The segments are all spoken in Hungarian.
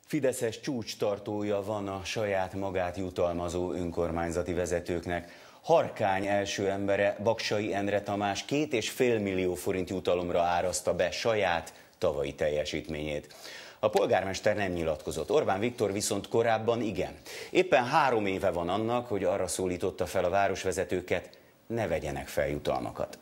Fideszes csúcstartója van a saját magát jutalmazó önkormányzati vezetőknek. Harkány első embere, Baksay Endre Tamás 2,5 millió forint jutalomra árazta be saját tavalyi teljesítményét. A polgármester nem nyilatkozott, Orbán Viktor viszont korábban igen. Éppen 3 éve van annak, hogy arra szólította fel a városvezetőket, ne vegyenek fel jutalmakat.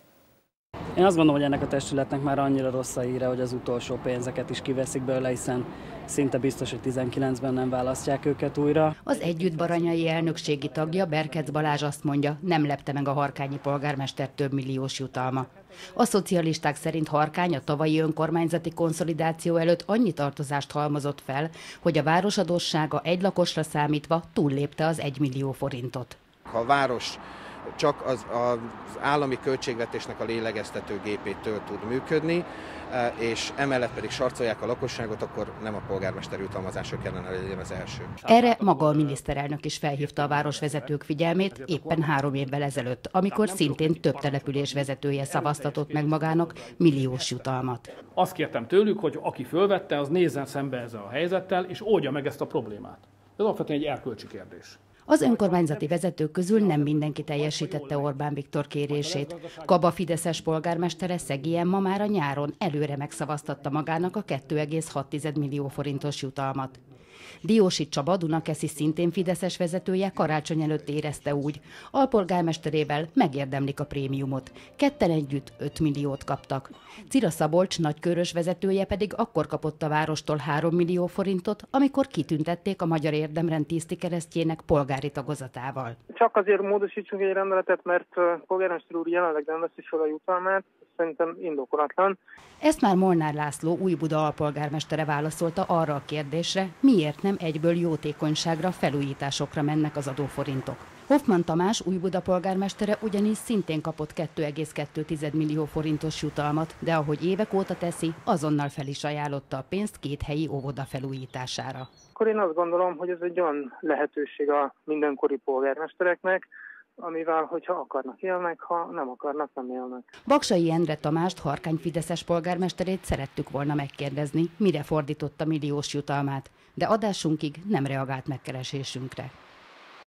Én azt gondolom, hogy ennek a testületnek már annyira rossz a híre, hogy az utolsó pénzeket is kiveszik belőle, hiszen szinte biztos, hogy 19-ben nem választják őket újra. Az Együtt baranyai elnökségi tagja, Berkec Balázs azt mondja, nem lepte meg a harkányi polgármester több milliós jutalma. A szocialisták szerint Harkány a tavalyi önkormányzati konszolidáció előtt annyi tartozást halmozott fel, hogy a város adóssága egy lakosra számítva túllépte az 1 millió forintot. Ha a város csak az állami költségvetésnek a lélegeztető gépétől tud működni, és emellett pedig sarcolják a lakosságot, akkor nem a polgármester jutalmazása kellene legyen az első. Erre maga a miniszterelnök is felhívta a városvezetők figyelmét éppen 3 évvel ezelőtt, amikor szintén több település vezetője szavaztatott meg magának milliós jutalmat. Azt kértem tőlük, hogy aki fölvette, az nézzen szembe ezzel a helyzettel, és oldja meg ezt a problémát. Ez alapvetően egy erkölcsi kérdés. Az önkormányzati vezetők közül nem mindenki teljesítette Orbán Viktor kérését. Kaba fideszes polgármestere Szegi Emma már a nyáron előre megszavaztatta magának a 2,6 millió forintos jutalmat. Diósi Csaba, Dunakeszi szintén fideszes vezetője karácsony előtt érezte úgy, alpolgármesterével megérdemlik a prémiumot. Ketten együtt 5 milliót kaptak. Cira Szabolcs nagykörös vezetője pedig akkor kapott a várostól 3 millió forintot, amikor kitüntették a Magyar Érdemrend 10 keresztjének polgári tagozatával. Csak azért módosítsunk egy rendeletet, mert polgármester úr jelenleg nem veszi fel a jutalmát, szerintem indokolatlan. Ezt már Molnár László Újbuda alpolgármestere válaszolta arra a kérdésre, miért nem egyből jótékonyságra, felújításokra mennek az adóforintok. Hoffmann Tamás Újbuda polgármestere ugyanis szintén kapott 2,2 millió forintos jutalmat, de ahogy évek óta teszi, azonnal fel is ajánlotta a pénzt 2 helyi óvoda felújítására. Akkor én azt gondolom, hogy ez egy olyan lehetőség a mindenkori polgármestereknek, amivel, hogyha akarnak, élnek, ha nem akarnak, nem élnek. Baksay Endre Tamást, Harkány fideszes polgármesterét szerettük volna megkérdezni, mire fordította milliós jutalmát, de adásunkig nem reagált megkeresésünkre.